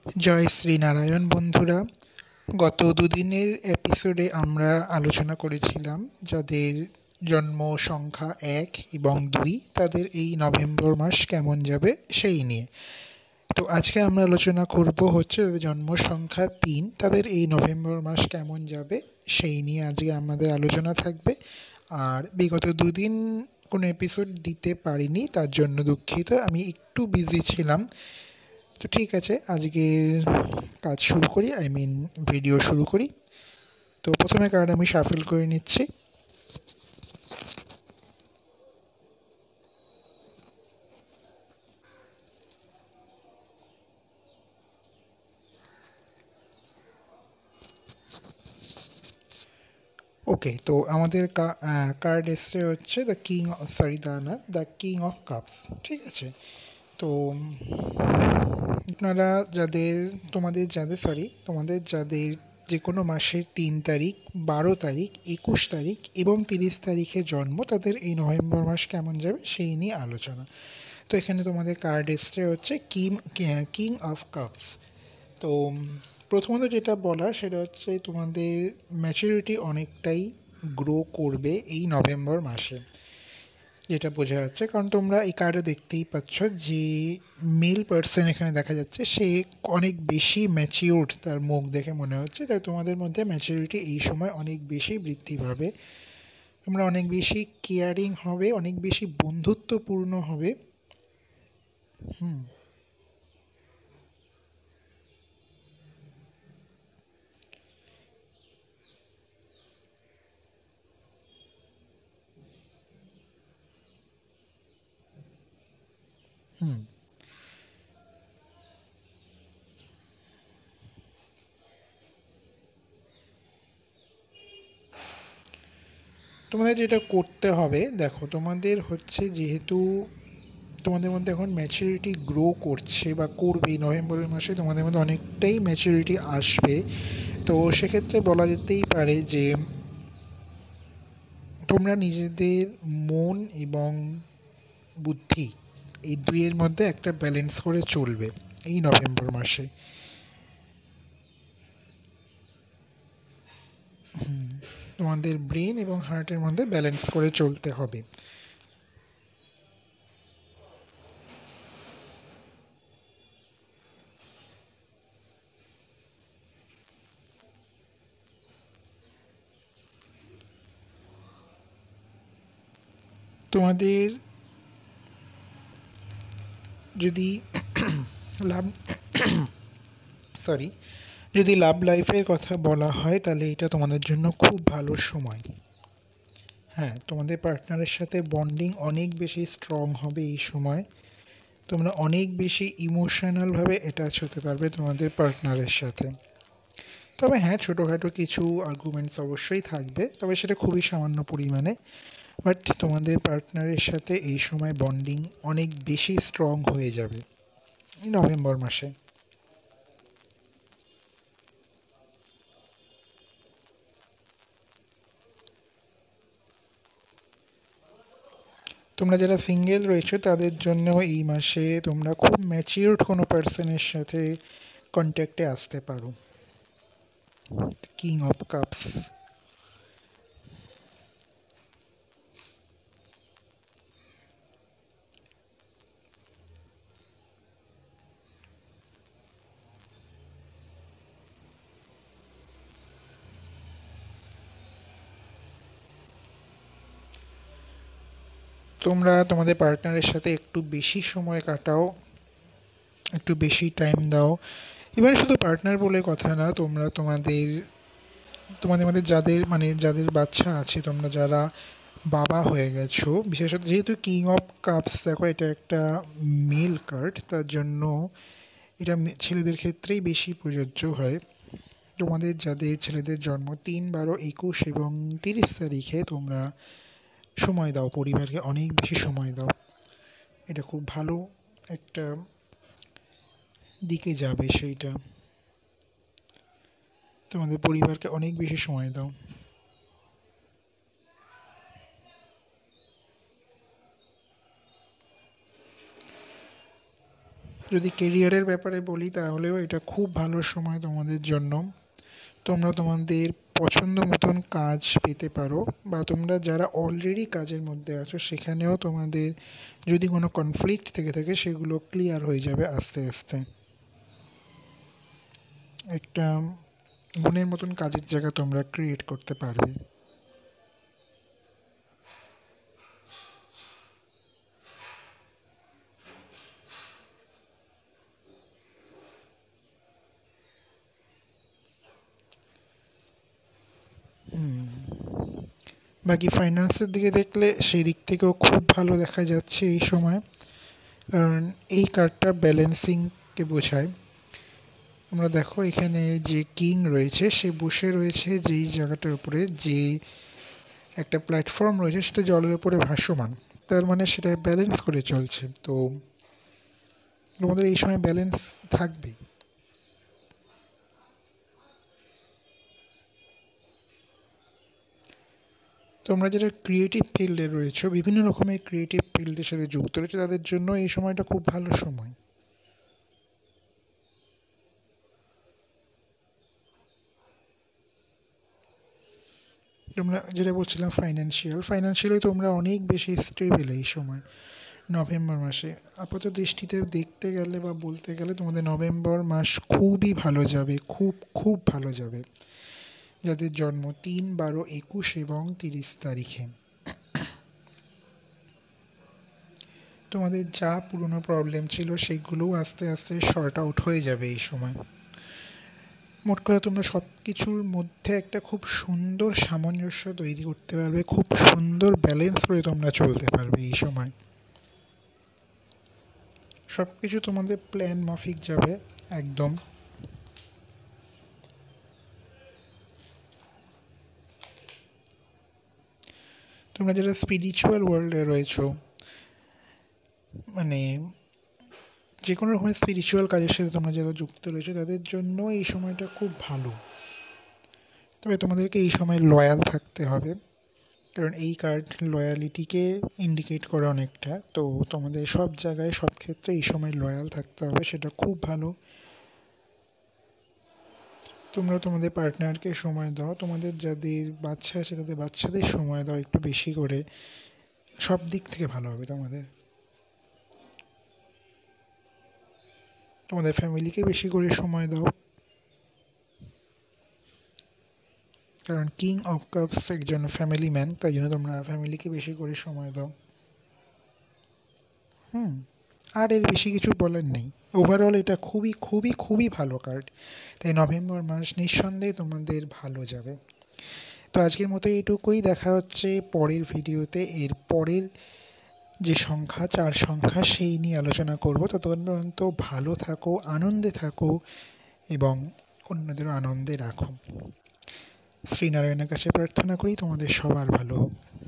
জয় শ্রীনারায়ণ বন্ধুরা। গত দুদিনের এপিসোডে আমরা আলোচনা করেছিলাম যাদের জন্ম সংখ্যা 1 এবং 2 তাদের এই নভেম্বর মাস কেমন যাবে সেই নিয়ে। তো আজকে আমরা আলোচনা করব হচ্ছে যাদের জন্ম সংখ্যা 3 তাদের এই নভেম্বর মাস কেমন যাবে সেই নিয়ে আজকে আমাদের আলোচনা থাকবে। আর বিগত দুদিন কোনো এপিসোড দিতে পারিনি, তার জন্য দুঃখিত, আমি একটু বিজি ছিলাম। তো ঠিক আছে, আজকের কাজ শুরু করি, ভিডিও শুরু করি। তো প্রথমে কার্ড আমি শাফল করে নিচ্ছি। ওকে, তো আমাদের কার্ড এসছে হচ্ছে দ্য কিং, সরি দা না, দ্য কিং অফ কাপস। ঠিক আছে, তো আপনারা যাদের তোমাদের যাদের যে কোনো মাসের 3 তারিখ, 12 তারিখ, 21 তারিখ এবং 30 তারিখে জন্ম তাদের এই নভেম্বর মাস কেমন যাবে সেই নিয়ে আলোচনা। তো এখানে তোমাদের কার্ড এসছে হচ্ছে কিং অফ কাপস। তো প্রথমত যেটা বলার সেটা হচ্ছে তোমাদের ম্যাচুরিটি অনেকটাই গ্রো করবে এই নভেম্বর মাসে, যেটা বোঝা যাচ্ছে, কারণ তোমরা এই কার্ডে দেখতেই পাচ্ছ যে মেল পার্সন এখানে দেখা যাচ্ছে, সে অনেক বেশি ম্যাচিওর্ড, তার মুখ দেখে মনে হচ্ছে, তাই তোমাদের মধ্যে ম্যাচুরিটি এই সময় অনেক বেশি বৃদ্ধি পাবে। তোমরা অনেক বেশি কেয়ারিং হবে, অনেক বেশি বন্ধুত্বপূর্ণ হবে। হুম হুম তোমাদের যেটা করতে হবে, দেখো, তোমাদের হচ্ছে যেহেতু তোমাদের মধ্যে এখন ম্যাচুরিটি গ্রো করছে বা করবে, এই নভেম্বরের মাসে তোমাদের মধ্যে অনেকটাই ম্যাচুরিটি আসবে। তো সেক্ষেত্রে বলা যেতেই পারে যে তোমরা নিজেদের মন এবং বুদ্ধি, এই দুইয়ের মধ্যে একটা ব্যালেন্স করে চলবে এই নভেম্বর মাসে। তোমাদের ব্রেন এবং হার্টের মধ্যে ব্যালেন্স করে চলতে হবে। তোমাদের যদি লাভ সরি যদি লাভ লাইফের কথা বলা হয় তাহলে এটা তোমাদের জন্য খুব ভালো সময়। হ্যাঁ, তোমাদের পার্টনারের সাথে বন্ডিং অনেক বেশি স্ট্রং হবে এই সময়। তোমরা অনেক বেশি ইমোশনালভাবে অ্যাটাচ হতে পারবে তোমাদের পার্টনারের সাথে। তবে হ্যাঁ, ছোটোখাটো কিছু আর্গুমেন্টস অবশ্যই থাকবে, তবে সেটা খুবই সামান্য পরিমাণে। বাট তোমাদের পার্টনারের সাথে এই সময় বন্ডিং অনেক বেশি স্ট্রং হয়ে যাবে এই নভেম্বর মাসে। তোমরা যারা সিঙ্গেল রয়েছো তাদের জন্য এই মাসে তোমরা খুব ম্যাচিওরড কোনো পার্সনের সাথে কন্ট্যাক্টে আসতে পারো। King of Cups. তোমরা তোমাদের পার্টনারের সাথে একটু বেশি সময় কাটাও, একটু বেশি টাইম দাও। এবার শুধু পার্টনার বলে কথা না, তোমরা তোমাদের তোমাদের মধ্যে যাদের বাচ্চা আছে, তোমরা যারা বাবা হয়ে গেছো, বিশেষত যেহেতু কিং অফ কাপস, দেখো এটা একটা মেল কার্ড, তার জন্য এটা ছেলেদের ক্ষেত্রেই বেশি প্রযোজ্য হয়। তোমাদের যাদের ছেলেদের জন্ম 3, 12, 21 এবং 30 তারিখে তোমরা সময় দাও, পরিবারকে অনেক বেশি সময় দাও। এটা খুব ভালো একটা দিকে যাবে সেইটা। তোমাদের পরিবারকে অনেক বেশি সময় দাও। যদি কেরিয়ারের ব্যাপারে বলি তাহলেও এটা খুব ভালো সময় তোমাদের জন্য। তোমরা তোমাদের পছন্দ মতন কাজ পেতে পারো, বা তোমরা যারা অলরেডি কাজের মধ্যে আছো সেখানেও তোমাদের যদি কোনো কনফ্লিক্ট থেকে থাকে সেগুলো ক্লিয়ার হয়ে যাবে আস্তে আস্তে। একটা মনের মতন কাজের জায়গা তোমরা ক্রিয়েট করতে পারবে। বাকি ফাইন্যান্সের দিকে দেখলে সেই দিক থেকেও খুব ভালো দেখা যাচ্ছে এই সময়, কারণ এই কার্ডটা ব্যালেন্সিংকে বোঝায়। তোমরা দেখো এখানে যে কিং রয়েছে সে বসে রয়েছে যেই জায়গাটার উপরে, যে একটা প্ল্যাটফর্ম রয়েছে সেটা জলের উপরে ভাসমান, তার মানে সেটা ব্যালেন্স করে চলছে। তো তোমাদের এই সময় ব্যালেন্স থাকবে। তোমরা যারা ক্রিয়েটিভ ফিল্ডে রয়েছো, বিভিন্ন রকমের ক্রিয়েটিভ ফিল্ডের সাথে যুক্ত রয়েছে, তাদের জন্য এই সময়টা খুব ভালো সময়। তোমরা যেটা বলছিলাম ফাইন্যান্সিয়ালি তোমরা অনেক বেশি স্টেবল এই সময় নভেম্বর মাসে। আপাত দৃষ্টিতে দেখতে গেলে বা বলতে গেলে তোমাদের নভেম্বর মাস খুবই ভালো যাবে, খুব খুব ভালো যাবে যাদের জন্ম 3, 12, 21 এবং 30 তারিখে। তোমাদের যা পুরনো প্রবলেম ছিল সেগুলোও আস্তে আস্তে শর্ট আউট হয়ে যাবে এই সময়। মোট কথা তোমরা সব কিছুর মধ্যে একটা খুব সুন্দর সামঞ্জস্য তৈরি করতে পারবে, খুব সুন্দর ব্যালেন্স করে তোমরা চলতে পারবে এই সময়। সব কিছু তোমাদের প্ল্যান মাফিক যাবে একদম। তোমরা যারা স্পিরিচুয়াল ওয়ার্ল্ডে রয়েছো, মানে যে কোনো রকমের স্পিরিচুয়াল কাজের সাথে তোমরা যারা যুক্ত রয়েছো, তাদের জন্য এই সময়টা খুব ভালো। তবে তোমাদেরকে এই সময় লয়াল থাকতে হবে, কারণ এই কার্ড লয়ালিটিকে ইন্ডিকেট করে অনেকটা। তো তোমাদের সব জায়গায় সব ক্ষেত্রে এই সময় লয়াল থাকতে হবে, সেটা খুব ভালো। তোমরা তোমাদের পার্টনারকে সময় দাও, তোমাদের যাদের বাচ্চা আছে তাদের বাচ্চাদের সময় দাও একটু বেশি করে, সব দিক থেকে ভালো হবে তোমাদের। তোমাদের ফ্যামিলিকে বেশি করে সময় দাও, কারণ কিং অফ কাপস একজন ফ্যামিলি ম্যান, তাই জন্য তোমরা ফ্যামিলিকে বেশি করে সময় দাও। আর এর বেশি কিছু বলার নেই। ওভারঅল এটা খুবই খুবই খুবই ভালো কার্ড, তাই নভেম্বর মাস নিঃসন্দেহে তোমাদের ভালো যাবে। তো আজকের মতো এইটুকুই, দেখা হচ্ছে পরের ভিডিওতে। এর পরের যে সংখ্যা 4 সংখ্যা সেই নিয়ে আলোচনা করব। ততক্ষণ পর্যন্ত ভালো থাকো, আনন্দে থাকো এবং অন্যদেরও আনন্দে রাখো। শ্রীনারায়ণের কাছে প্রার্থনা করি তোমাদের সবার ভালো হোক।